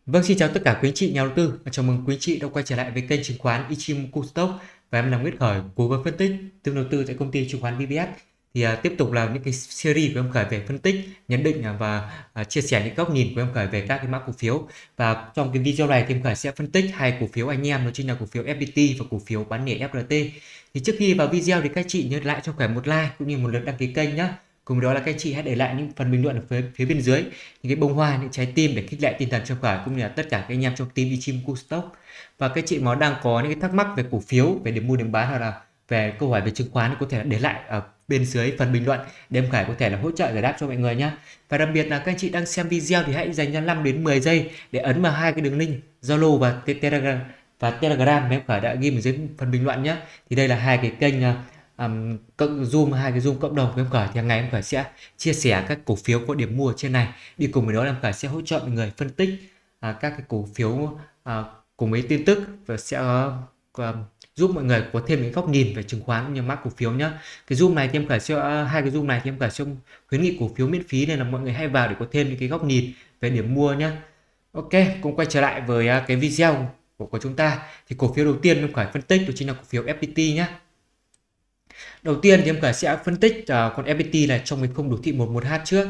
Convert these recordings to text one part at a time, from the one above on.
Vâng, xin chào tất cả quý anh chị nhà đầu tư. Chào mừng quý anh chị đã quay trở lại với kênh chứng khoán Ichimoku Stock và em là Nguyễn Khởi, cố vấn phân tích tương đầu tư tại công ty chứng khoán VPS. Tiếp tục là những cái series của em Khởi về phân tích, nhận định và chia sẻ những góc nhìn của em Khởi về các cái mã cổ phiếu. Và trong cái video này thì em Khởi sẽ phân tích hai cổ phiếu anh em, đó chính là cổ phiếu FPT và cổ phiếu bán lẻ FLT. Thì trước khi vào video thì các chị nhớ lại cho Khởi một like cũng như một lượt đăng ký kênh nhé. Cùng đó là các chị hãy để lại những phần bình luận ở phía bên dưới, những cái bông hoa, những trái tim để khích lệ tinh thần cho Khởi cũng như là tất cả các anh em trong team Ichimoku Stock. Và các chị mà đang có những cái thắc mắc về cổ phiếu, về điểm mua điểm bán hoặc là về câu hỏi về chứng khoán thì có thể để lại ở bên dưới phần bình luận để em Khải có thể là hỗ trợ giải đáp cho mọi người nhé. Và đặc biệt là các anh chị đang xem video thì hãy dành ra 5 đến 10 giây để ấn vào hai cái đường link Zalo và Telegram mà em Khải đã ghi ở dưới phần bình luận nhé. Thì đây là hai cái kênh hai cái Zoom cộng đồng của em Khởi. Thì hàng ngày em Khởi sẽ chia sẻ các cổ phiếu có điểm mua trên này, đi cùng với đó là em Khởi sẽ hỗ trợ mọi người phân tích các cái cổ phiếu cùng với tin tức và sẽ giúp mọi người có thêm những góc nhìn về chứng khoán cũng như mã cổ phiếu nhé. Cái Zoom này thì em Khởi sẽ hai cái Zoom này thì em Khởi sẽ khuyến nghị cổ phiếu miễn phí nên là mọi người hãy vào để có thêm những cái góc nhìn về điểm mua nhé. Ok, cùng quay trở lại với cái video của chúng ta. Thì cổ phiếu đầu tiên em Khởi phân tích đó chính là cổ phiếu FPT nhé. Đầu tiên thì em Khởi sẽ phân tích con FPT này trong cái khung đồ thị 11H trước.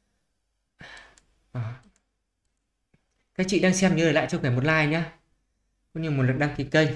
Các chị đang xem nhớ lại cho Khởi một like nhé, cũng như một lượt đăng ký kênh.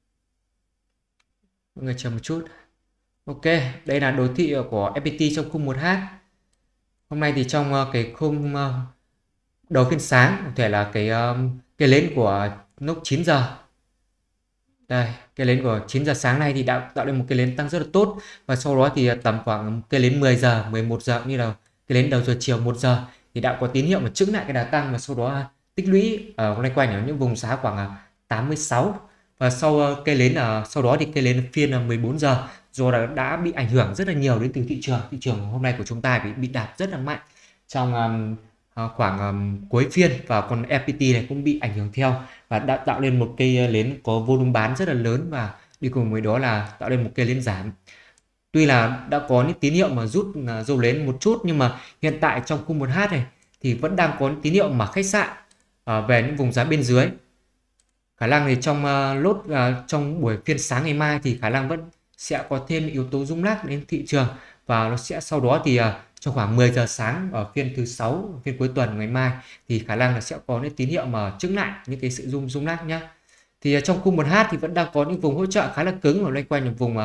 Mọi người chờ một chút. Ok, đây là đồ thị của FPT trong khung 1H. Hôm nay thì trong cái khung đầu phiên sáng, có thể là cái nến của lúc 9 giờ. Đây, cái nến của 9 giờ sáng nay thì đã tạo lên một cái nến tăng rất là tốt. Và sau đó thì tầm khoảng cái nến 10 giờ, 11 giờ như là cái nến đầu giờ chiều 1 giờ thì đã có tín hiệu mà chững lại cái đà tăng, và sau đó tích lũy ở loanh quanh ở những vùng giá khoảng 86. Và sau cây nến sau đó thì cây nến phiên 14 giờ do đã bị ảnh hưởng rất là nhiều đến từ thị trường hôm nay của chúng ta bị đạp rất là mạnh trong khoảng cuối phiên, và con FPT này cũng bị ảnh hưởng theo và đã tạo lên một cây nến có volume bán rất là lớn, và đi cùng với đó là tạo lên một cây nến giảm. Tuy là đã có những tín hiệu mà rút dầu nến một chút, nhưng mà hiện tại trong khung 1H này thì vẫn đang có những tín hiệu mà khách sạn về những vùng giá bên dưới. Khả năng thì trong buổi phiên sáng ngày mai thì khả năng vẫn sẽ có thêm yếu tố rung lắc đến thị trường, và nó sẽ sau đó thì trong khoảng 10 giờ sáng ở phiên thứ 6, phiên cuối tuần ngày mai thì khả năng là sẽ có những tín hiệu mà chững lại những cái sự rung lắc nhá. Thì trong khung 1H thì vẫn đang có những vùng hỗ trợ khá là cứng ở loanh quanh vùng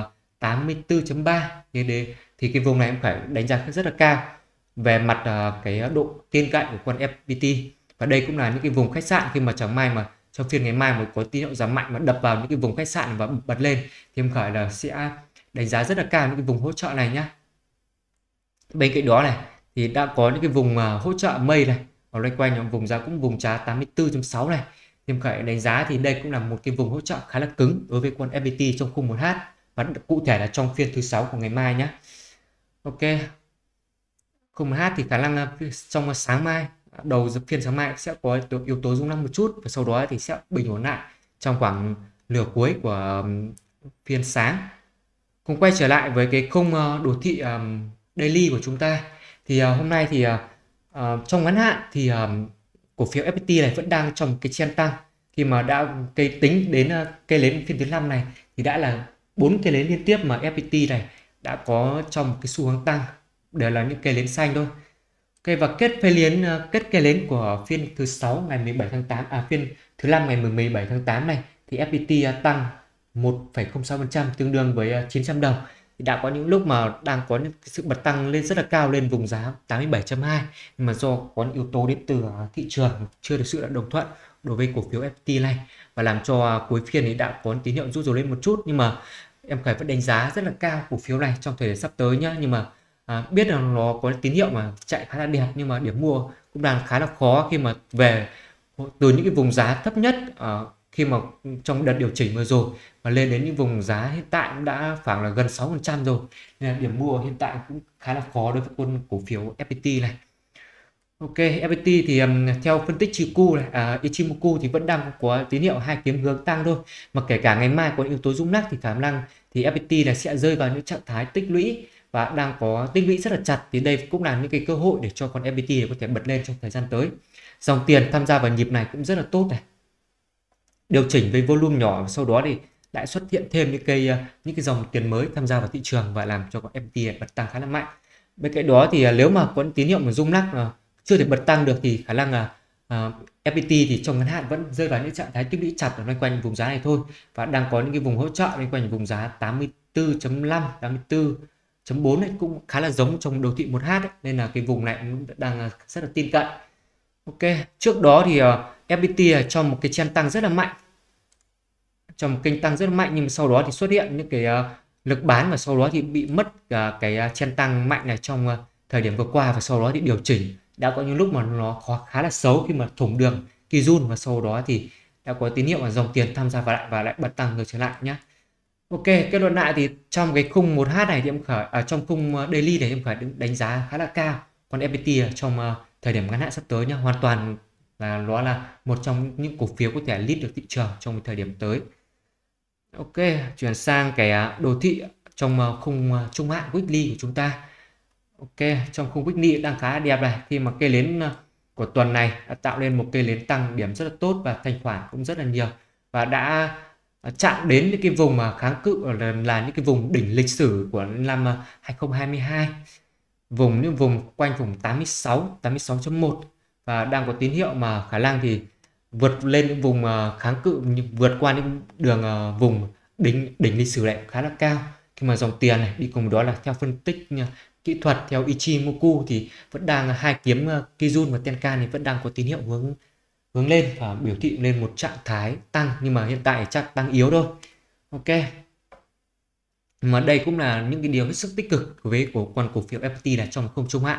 84.3 thì cái vùng này em phải đánh giá rất là cao về mặt cái độ tin cậy của con FPT, và đây cũng là những cái vùng khách sạn khi mà chẳng may mà trong phiên ngày mai mà có tín hiệu giảm mạnh mà đập vào những cái vùng khách sạn và bật lên thì em Khởi là sẽ đánh giá rất là cao những cái vùng hỗ trợ này nhá. Bên cạnh đó này thì đã có những cái vùng hỗ trợ mây này ở loanh quanh vùng giá cũng vùng giá 84.6 này, thì em Khởi đánh giá thì đây cũng là một cái vùng hỗ trợ khá là cứng đối với con FPT trong khung 1H, và cụ thể là trong phiên thứ 6 của ngày mai nhé. Ok, khung 1H thì khả năng trong sáng mai, đầu phiên sáng mai sẽ có yếu tố rung lắc một chút, và sau đó thì sẽ bình ổn lại trong khoảng nửa cuối của phiên sáng. Cùng quay trở lại với cái khung đồ thị daily của chúng ta thì hôm nay thì trong ngắn hạn thì cổ phiếu FPT này vẫn đang trong cái trend tăng, khi mà đã tính đến cây nến phiên thứ 5 này thì đã là 4 cây nến liên tiếp mà FPT này đã có trong một cái xu hướng tăng, đều là những cây nến xanh thôi. Ok, và kết cây nến của phiên thứ 6 ngày 17 tháng 8 phiên thứ 5 ngày 17 tháng 8 này thì FPT tăng 1,06%, tương đương với 900 đồng. Thì đã có những lúc mà đang có những sự bật tăng lên rất là cao lên vùng giá 87.2, nhưng mà do có những yếu tố đến từ thị trường chưa được sự đồng thuận đối với cổ phiếu FPT này, và làm cho cuối phiên ấy đã có tín hiệu rút dầu lên một chút, nhưng mà em Khải vẫn đánh giá rất là cao cổ phiếu này trong thời điểm sắp tới nhá. Nhưng mà biết là nó có tín hiệu mà chạy khá là đẹp, nhưng mà điểm mua cũng đang khá là khó khi mà về từ những cái vùng giá thấp nhất khi mà trong đợt điều chỉnh vừa rồi và lên đến những vùng giá hiện tại cũng đã khoảng là gần 6% rồi, nên là điểm mua hiện tại cũng khá là khó đối với con cổ phiếu FPT này. Ok, FPT thì theo phân tích Chiku này, Ichimoku thì vẫn đang có tín hiệu hai kiếm hướng tăng thôi, mà kể cả ngày mai có yếu tố rung lắc thì khả năng thì FPT là sẽ rơi vào những trạng thái tích lũy và đang có tích lũy rất là chặt, thì đây cũng là những cái cơ hội để cho con FPT có thể bật lên trong thời gian tới. Dòng tiền tham gia vào nhịp này cũng rất là tốt này, điều chỉnh với volume nhỏ, sau đó thì lại xuất hiện thêm những cái dòng tiền mới tham gia vào thị trường và làm cho con FPT bật tăng khá là mạnh. Bên cạnh đó thì nếu mà có tín hiệu mà rung lắc chưa thể bật tăng được thì khả năng là FPT thì trong ngắn hạn vẫn rơi vào những trạng thái tích lũy chặt ở loanh quanh vùng giá này thôi, và đang có những cái vùng hỗ trợ loanh quanh vùng giá 84.5, 84.4 này cũng khá là giống trong đồ thị 1H ấy, nên là cái vùng này cũng đang rất là tin cậy. Ok, trước đó thì FPT trong một cái trend tăng rất là mạnh, trong một kênh tăng rất là mạnh, nhưng mà sau đó thì xuất hiện những cái lực bán và sau đó thì bị mất cái trend tăng mạnh này trong thời điểm vừa qua, và sau đó thì điều chỉnh. Đã có những lúc mà nó khá là xấu khi mà thủng đường Kijun, và sau đó thì đã có tín hiệu mà dòng tiền tham gia vào lại bật tăng ngược trở lại nhé. Ok, kết luận lại thì trong cái khung 1H này thì em Khởi trong khung daily này em Khởi đánh giá khá là cao còn FPT trong thời điểm ngắn hạn sắp tới nhá, hoàn toàn là nó là một trong những cổ phiếu có thể lead được thị trường trong thời điểm tới. Ok, chuyển sang cái đồ thị trong khung trung hạn weekly của chúng ta. Ok, trong khung weekly đang khá đẹp này, khi mà cây nến của tuần này đã tạo lên một cây nến tăng điểm rất là tốt và thanh khoản cũng rất là nhiều, và đã chạm đến những cái vùng mà kháng cự là những cái vùng đỉnh lịch sử của năm 2022, những vùng quanh vùng 86, 86.1, và đang có tín hiệu mà khả năng thì vượt lên những vùng kháng cự, vượt qua những đường vùng đỉnh lịch sử này khá là cao, khi mà dòng tiền này đi cùng đó là theo phân tích kỹ thuật theo Ichimoku thì vẫn đang hai kiếm Kijun và Tenkan thì vẫn đang có tín hiệu hướng lên và biểu thị lên một trạng thái tăng, nhưng mà hiện tại chắc tăng yếu thôi. Ok, mà đây cũng là những cái điều hết sức tích cực với con cổ phiếu FPT này trong khung trung hạn.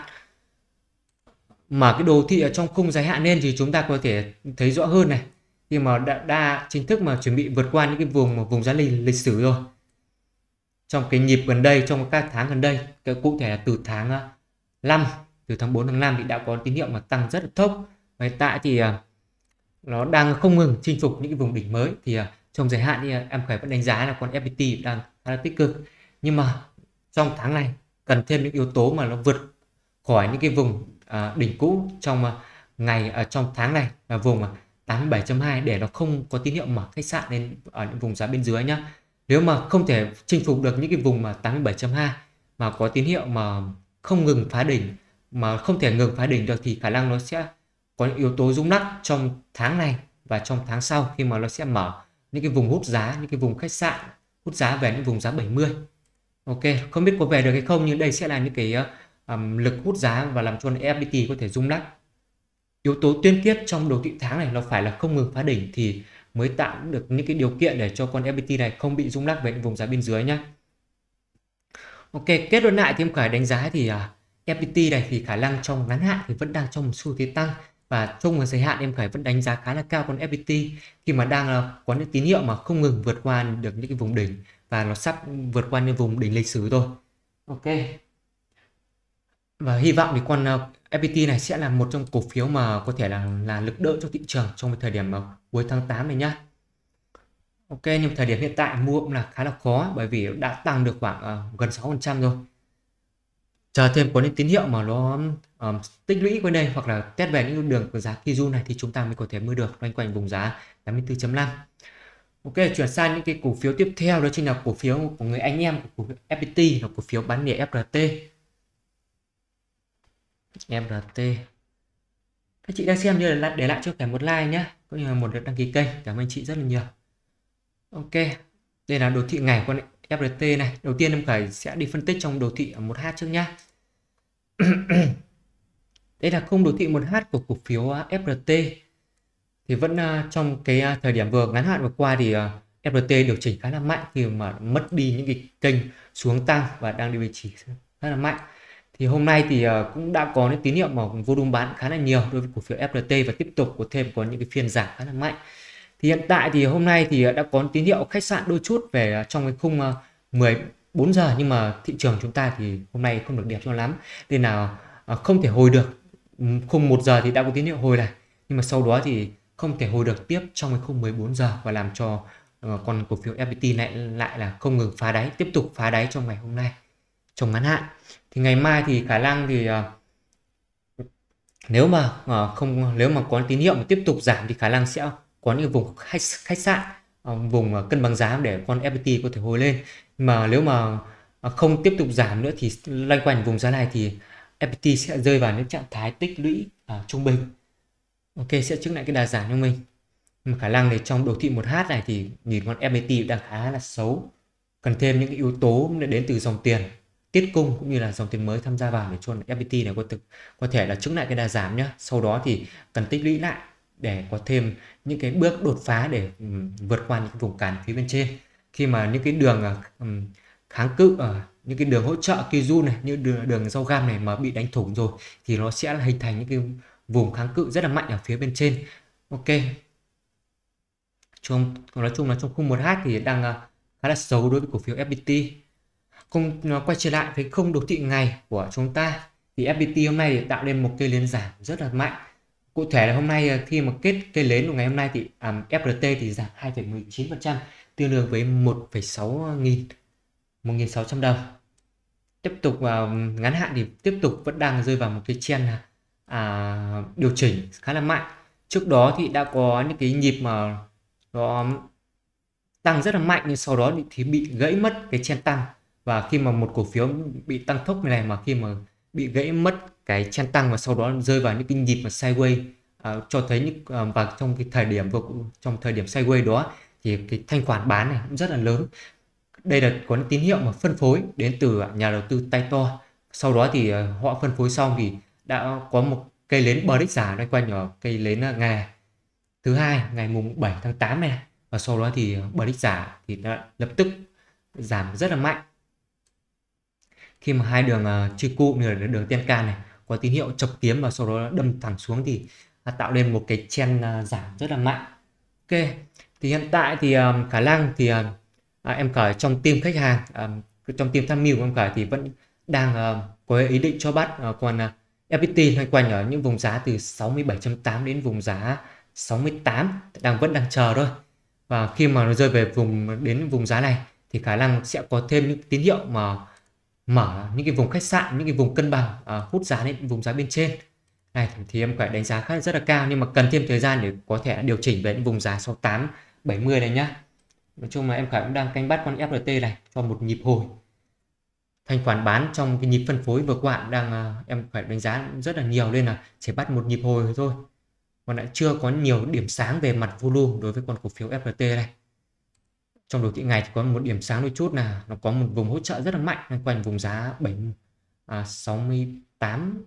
Mà cái đồ thị ở trong khung dài hạn lên thì chúng ta có thể thấy rõ hơn này, khi mà đã chính thức mà chuẩn bị vượt qua những cái vùng giá lịch sử rồi. Trong cái nhịp gần đây, trong các tháng gần đây, cụ thể là từ tháng 5, từ tháng 4 tháng 5 thì đã có tín hiệu mà tăng rất là thốc. Và hiện tại thì nó đang không ngừng chinh phục những cái vùng đỉnh mới. Thì trong dài hạn thì em Khởi vẫn đánh giá là con FPT đang khá là tích cực. Nhưng mà trong tháng này cần thêm những yếu tố mà nó vượt khỏi những cái vùng đỉnh cũ trong trong tháng này, là vùng 87.2, để nó không có tín hiệu mở khách sạn lên ở những vùng giá bên dưới nhá. Nếu mà không thể chinh phục được những cái vùng mà 87.2 mà có tín hiệu mà không ngừng phá đỉnh, mà không thể ngừng phá đỉnh được, thì khả năng nó sẽ có những yếu tố rung lắc trong tháng này và trong tháng sau, khi mà nó sẽ mở những cái vùng hút giá, những cái vùng khách sạn hút giá về những vùng giá 70. Ok, không biết có về được hay không, nhưng đây sẽ là những cái lực hút giá và làm cho FPT có thể rung lắc. Yếu tố tiên quyết trong đồ thị tháng này nó phải là không ngừng phá đỉnh thì mới tạo được những cái điều kiện để cho con FPT này không bị rung lắc về những vùng giá bên dưới nhé. Ok, kết luận lại thì em Khởi đánh giá thì FPT này thì khả năng trong ngắn hạn thì vẫn đang trong một xu thế tăng, và trong một dài hạn em Khởi vẫn đánh giá khá là cao con FPT, khi mà đang có những tín hiệu mà không ngừng vượt qua được những cái vùng đỉnh, và nó sắp vượt qua những vùng đỉnh lịch sử rồi. Ok, và hy vọng thì con FPT này sẽ là một trong cổ phiếu mà có thể là lực đỡ cho thị trường trong cái thời điểm cuối tháng 8 này nhá. Ok, nhưng thời điểm hiện tại mua cũng là khá là khó, bởi vì đã tăng được khoảng gần 6% rồi. Chờ thêm có những tín hiệu mà nó tích lũy qua đây, hoặc là test về những đường của giá Kijun này, thì chúng ta mới có thể mua được loanh quanh vùng giá 84.5. Ok, chuyển sang những cái cổ phiếu tiếp theo, đó chính là cổ phiếu của người anh em của cổ phiếu FPT, là cổ phiếu bán lẻ FRT. Các chị đang xem như là để lại cho cả một like nhé, cũng như là một lượt đăng ký kênh. Cảm ơn chị rất là nhiều. Ok, đây là đồ thị ngày con FRT này. Đầu tiên em Khởi sẽ đi phân tích trong đồ thị 1H trước nhá. Đây là khung đồ thị 1H của cổ phiếu FRT. Thì vẫn trong cái thời điểm ngắn hạn vừa qua thì FRT điều chỉnh khá là mạnh, khi mà mất đi những cái kênh xuống tăng và đang điều chỉnh khá là mạnh. Thì hôm nay thì cũng đã có những tín hiệu mà volume bán khá là nhiều đối với cổ phiếu FRT, và tiếp tục có những cái phiên giảm khá là mạnh. Thì hiện tại thì hôm nay thì đã có tín hiệu khách sạn đôi chút về trong cái khung 14 giờ, nhưng mà thị trường chúng ta thì hôm nay không được đẹp cho lắm, nên là không thể hồi được. Khung 1 giờ thì đã có tín hiệu hồi này, nhưng mà sau đó thì không thể hồi được tiếp trong cái khung 14 giờ, và làm cho con cổ phiếu FPT lại là không ngừng phá đáy, tiếp tục phá đáy trong ngày hôm nay. trong ngắn hạn. Thì ngày mai thì khả năng thì nếu mà nếu mà có tín hiệu mà tiếp tục giảm thì khả năng sẽ có những vùng khách sạn, vùng cân bằng giá để con FPT có thể hồi lên. Mà nếu mà không tiếp tục giảm nữa thì loanh quanh vùng giá này thì FPT sẽ rơi vào những trạng thái tích lũy trung bình. Ok, sẽ chứng lại cái đà giảm cho mình. Nhưng mà khả năng thì trong đồ thị 1H này thì nhìn con FPT đang khá là xấu, cần thêm những cái yếu tố đến từ dòng tiền tiết cung cũng như là dòng tiền mới tham gia vào để cho FPT này có thể là chứng lại cái đà giảm nhé. Sau đó thì cần tích lũy lại để có thêm những cái bước đột phá để vượt qua những cái vùng cản phía bên trên. Khi mà những cái đường kháng cự ở những cái đường hỗ trợ Kijun này, như đường rau gam này mà bị đánh thủng rồi thì nó sẽ hình thành những cái vùng kháng cự rất là mạnh ở phía bên trên. Ok, nói chung là trong khung 1H thì đang khá là xấu đối với cổ phiếu FPT. Quay trở lại với khung đồ thị ngày của chúng ta thì FPT hôm nay tạo lên một cây nến giảm rất là mạnh. Cụ thể là hôm nay khi mà kết cây nến của ngày hôm nay thì FRT thì giảm 2,19%, tương đương với 1.600 đồng. Tiếp tục ngắn hạn thì tiếp tục vẫn đang rơi vào một cái trend điều chỉnh khá là mạnh. Trước đó thì đã có những cái nhịp mà nó tăng rất là mạnh, nhưng sau đó thì bị gãy mất cái trend tăng. Và khi mà một cổ phiếu bị tăng tốc này mà khi mà bị gãy mất cái trend tăng và sau đó rơi vào những cái nhịp mà sideways, cho thấy những và trong cái thời điểm sideways đó thì cái thanh khoản bán này cũng rất là lớn. Đây là có những tín hiệu mà phân phối đến từ nhà đầu tư tay to. Sau đó thì họ phân phối xong thì đã có một cây nến bờ đích giả đây quanh ở cây nến ngày thứ hai, ngày mùng 7 tháng 8 này. Và sau đó thì bờ đích giả thì đã lập tức giảm rất là mạnh. Khi mà hai đường chư cụ như là đường Tenkan này có tín hiệu chọc kiếm và sau đó đâm thẳng xuống thì tạo lên một cái trend giảm rất là mạnh. Ok, thì hiện tại thì khả năng thì em Khởi trong team khách hàng, trong team tham mưu của em Khởi thì vẫn đang có ý định cho bắt còn FPT loanh quanh ở những vùng giá từ 67.8 đến vùng giá 68, vẫn đang chờ thôi. Và khi mà nó rơi về đến vùng giá này thì khả năng sẽ có thêm những tín hiệu mà mở những cái vùng khách sạn, những cái vùng cân bằng, hút giá lên vùng giá bên trên này thì em phải đánh giá rất là cao, nhưng mà cần thêm thời gian để có thể điều chỉnh về những vùng giá 68 70 này nhá. Nói chung là em Khải cũng đang canh bắt con FRT này cho một nhịp hồi. Thanh khoản bán trong cái nhịp phân phối vừa qua đang em phải đánh giá rất là nhiều, nên là chỉ bắt một nhịp hồi thôi, còn lại chưa có nhiều điểm sáng về mặt volume đối với con cổ phiếu FRT này. Trong đồ thị ngày thì có một điểm sáng đôi chút là nó có một vùng hỗ trợ rất là mạnh quanh vùng giá 68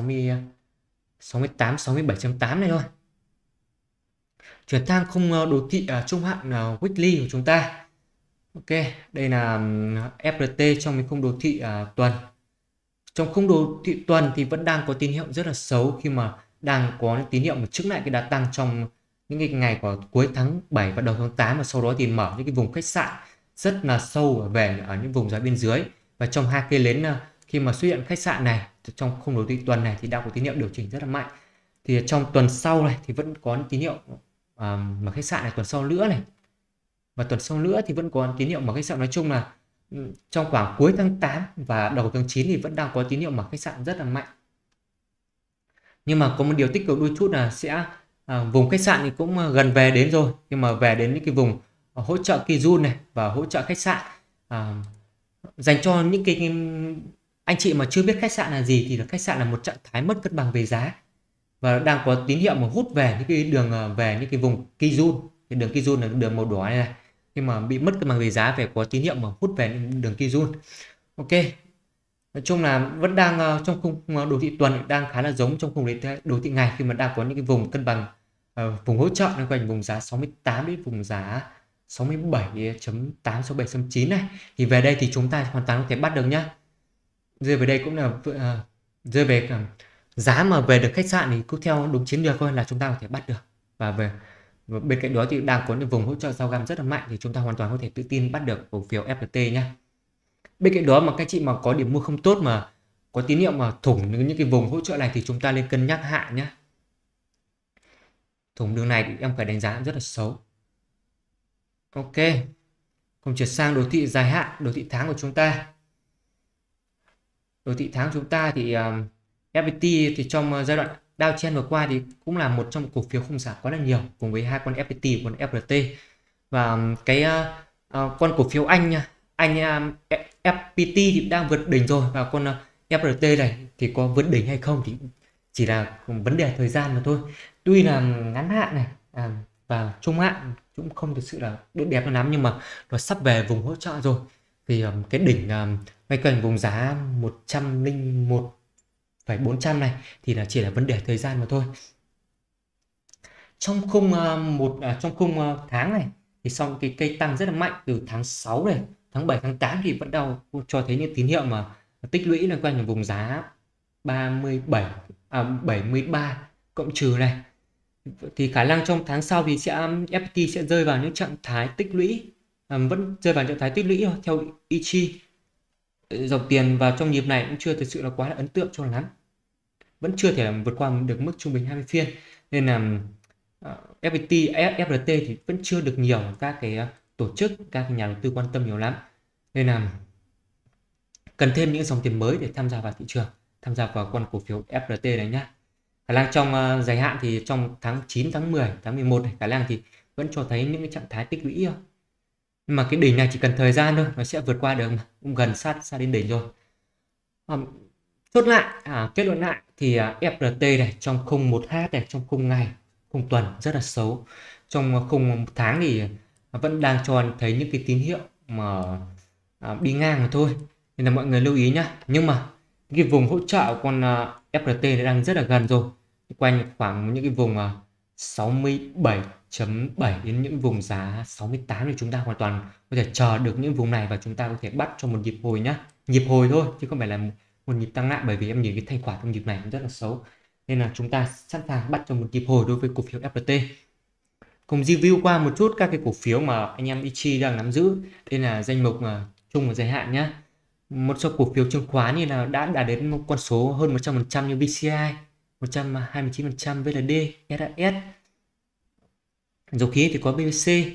67.8 này thôi. Chuyển sang khung đồ thị trung hạn weekly của chúng ta. Ok, đây là FRT trong cái khung đồ thị tuần. Trong khung đồ thị tuần thì vẫn đang có tín hiệu rất là xấu, khi mà đang có tín hiệu mà chứng lại cái đà tăng trong những cái ngày của cuối tháng 7 và đầu tháng 8, và sau đó thì mở những cái vùng khách sạn rất là sâu về ở những vùng giá bên dưới. Và trong hai cây nến khi mà xuất hiện khách sạn này trong khung đồ thị tuần này thì đã có tín hiệu điều chỉnh rất là mạnh. Thì trong tuần sau này thì vẫn có tín hiệu mà khách sạn này tuần sau nữa này, và tuần sau nữa thì vẫn có tín hiệu mà khách sạn. Nói chung là trong khoảng cuối tháng 8 và đầu tháng 9 thì vẫn đang có tín hiệu mà khách sạn rất là mạnh. Nhưng mà có một điều tích cực đôi chút là sẽ vùng khách sạn thì cũng gần về đến rồi, nhưng mà về đến những cái vùng hỗ trợ Kijun này và hỗ trợ khách sạn dành cho những cái anh chị mà chưa biết khách sạn là gì thì là khách sạn là một trạng thái mất cân bằng về giá, và đang có tín hiệu mà hút về những cái đường về những cái vùng Kijun. Cái đường Kijun là đường màu đỏ này, khi mà bị mất cân bằng về giá về có tín hiệu mà hút về đường Kijun. Ok, nói chung là vẫn đang trong khung đồ thị tuần đang khá là giống trong khung đồ thị ngày, khi mà đang có những cái vùng cân bằng, vùng hỗ trợ quanh quanh vùng giá 68 đến vùng giá 67.8 67.9 này, thì về đây thì chúng ta hoàn toàn có thể bắt được nhá. Rơi về đây cũng là rơi về giá mà về được khách sạn thì cứ theo đúng chiến lược thôi là chúng ta có thể bắt được. Và bên cạnh đó thì đang có những vùng hỗ trợ giao găm rất là mạnh, thì chúng ta hoàn toàn có thể tự tin bắt được cổ phiếu FPT nhé. Bên cạnh đó mà các chị mà có điểm mua không tốt mà có tín hiệu mà thủng những cái vùng hỗ trợ này thì chúng ta nên cân nhắc hạ nhé. Thủng đường này thì em phải đánh giá rất là xấu. Ok, cùng chuyển sang đồ thị dài hạn, đồ thị tháng của chúng ta. đồ thị tháng chúng ta thì FPT thì trong giai đoạn downtrend vừa qua thì cũng là một trong cổ phiếu không giảm quá là nhiều cùng với hai con FPT và con FRT. Và cái con cổ phiếu Anh nha, FPT thì đang vượt đỉnh rồi, và con FRT này thì có vượt đỉnh hay không thì chỉ là vấn đề thời gian mà thôi. Tuy là ngắn hạn này và trung hạn cũng không thực sự là đẹp lắm, nhưng mà nó sắp về vùng hỗ trợ rồi. Thì cái đỉnh quay quanh vùng giá 101,400 này thì là chỉ là vấn đề thời gian mà thôi. Trong khung trong khung tháng này thì sau cái cây tăng rất là mạnh từ tháng 6 này, tháng 7, tháng 8 thì vẫn đang cho thấy những tín hiệu mà tích lũy lên quanh vùng giá 73 cộng trừ này. Thì khả năng trong tháng sau thì FPT sẽ rơi vào những trạng thái tích lũy, vẫn rơi vào trạng thái tích lũy thôi, theo ý chi. Dòng tiền vào trong nhịp này cũng chưa thực sự là quá là ấn tượng cho lắm, vẫn chưa thể vượt qua được mức trung bình 20 phiên, nên là FPT, FRT thì vẫn chưa được nhiều các cái tổ chức, các cái nhà đầu tư quan tâm nhiều lắm, nên là cần thêm những dòng tiền mới để tham gia vào thị trường, tham gia vào con cổ phiếu FRT này nhá. Khả năng trong dài hạn thì trong tháng 9, tháng 10, tháng 11 này, khả năng thì vẫn cho thấy những cái trạng thái tích lũy thôi. Nhưng mà cái đỉnh này chỉ cần thời gian thôi, nó sẽ vượt qua được, cũng gần sát đến đỉnh rồi. Chốt lại, kết luận lại thì FRT này trong khung 1H này, trong khung ngày, khung tuần rất là xấu. Trong khung một tháng thì vẫn đang cho thấy những cái tín hiệu mà đi ngang mà thôi, nên là mọi người lưu ý nhá. Nhưng mà cái vùng hỗ trợ của con FRT đang rất là gần rồi, quanh khoảng những cái vùng 67.7 đến những vùng giá 68 thì chúng ta hoàn toàn có thể chờ được những vùng này, và chúng ta có thể bắt cho một nhịp hồi nhá, nhịp hồi thôi chứ không phải là một nhịp tăng lại, bởi vì em nhìn cái thanh khoản trong nhịp này cũng rất là xấu, nên là chúng ta sẵn sàng bắt cho một nhịp hồi đối với cổ phiếu FPT. Cùng review qua một chút các cái cổ phiếu mà anh em Ichi đang nắm giữ. Đây là danh mục chung và dài hạn nhé. Một số cổ phiếu chứng khoán như là đã đạt đến một con số hơn 100% như BCI, 129% VLD, SAS. Dầu khí thì có BBC,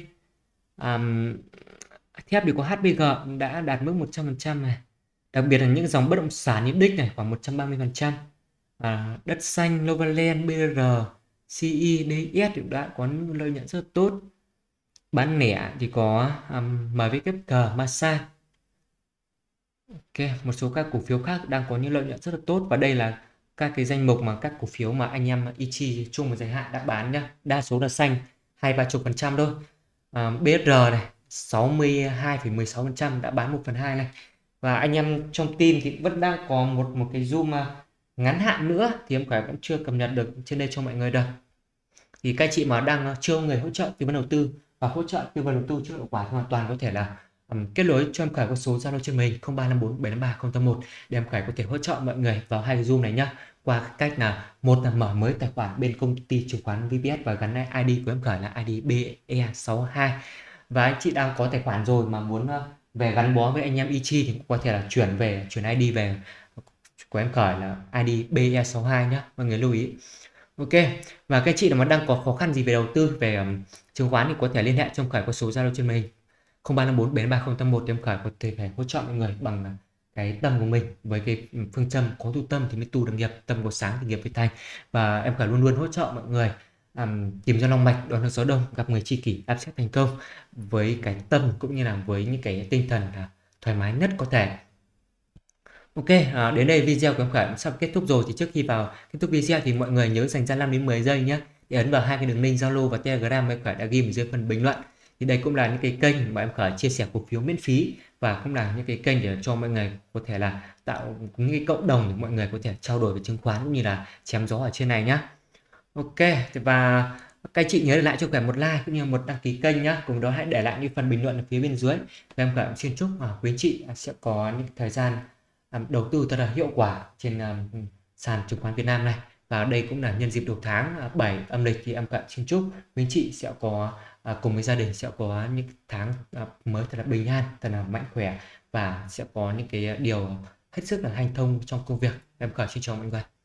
thép thì có HBG đã đạt mức 100% này. Đặc biệt là những dòng bất động sản như DIC này khoảng 130%. Đất xanh, Novaland, BR, CE, DS cũng đã có lợi nhuận rất tốt. Bán lẻ thì có MWG, Masan. Ok, một số các cổ phiếu khác đang có những lợi nhuận rất là tốt, và đây là các cái danh mục mà các cổ phiếu mà anh em Ichi chung và dài hạn đã bán nhá. Đa số là xanh 20-30% thôi. BR này 62,16% đã bán 1/2 này. Và anh em trong team thì vẫn đang có một cái zoom ngắn hạn nữa thì em Khải vẫn chưa cập nhật được trên đây cho mọi người được. Thì các chị mà đang chưa người hỗ trợ tư vấn đầu tư và hỗ trợ tư vấn đầu tư chưa hiệu quả hoàn toàn có thể là kết nối cho em Khải có số Zalo trên mình 0354 753 081 để em Khải có thể hỗ trợ mọi người vào hai cái Zoom này nhá. Qua cách là một là mở mới tài khoản bên công ty chứng khoán VPS và gắn ID của em Khải là ID BE62. Và anh chị đang có tài khoản rồi mà muốn về gắn bó với anh em Ichi thì cũng có thể là chuyển ID về của em Khải là ID BE62 nhá, mọi người lưu ý. Ok, và các chị mà đang có khó khăn gì về đầu tư về chứng khoán thì có thể liên hệ cho em Khải qua số Zalo trên màn hình 0354 753 081 để em Khải có thể phải hỗ trợ mọi người bằng cái tâm của mình, với cái phương châm có tu tâm thì mới tu được nghiệp, tâm có sáng thì nghiệp mới thành. Và em Khải luôn luôn hỗ trợ mọi người tìm ra long mạch, đón được gió đông, gặp người tri kỷ, áp xét thành công, với cái tâm cũng như là với những cái tinh thần thoải mái nhất có thể. Ok, đến đây video của em Khải cũng sắp kết thúc rồi. Thì trước khi vào kết thúc video thì mọi người nhớ dành ra 5 đến 10 giây nhé để ấn vào hai cái đường link Zalo và Telegram em Khải đã ghi ở dưới phần bình luận. Thì đây cũng là những cái kênh mà em Khải chia sẻ cổ phiếu miễn phí, và cũng là những cái kênh để cho mọi người có thể là tạo những cái cộng đồng để mọi người có thể trao đổi về chứng khoán cũng như là chém gió ở trên này nhá. Ok, và các chị nhớ để lại cho Khải một like cũng như một đăng ký kênh nhá. Cùng đó hãy để lại những phần bình luận ở phía bên dưới. Và em Khải cũng xin chúc quý anh chị sẽ có những thời gian đầu tư thật là hiệu quả trên sàn chứng khoán Việt Nam này. Và đây cũng là nhân dịp đầu tháng 7 âm lịch thì em Khải xin chúc quý anh chị sẽ có cùng với gia đình sẽ có những tháng mới thật là bình an, thật là mạnh khỏe, và sẽ có những cái điều hết sức là hanh thông trong công việc. Em Khải xin chào mọi người.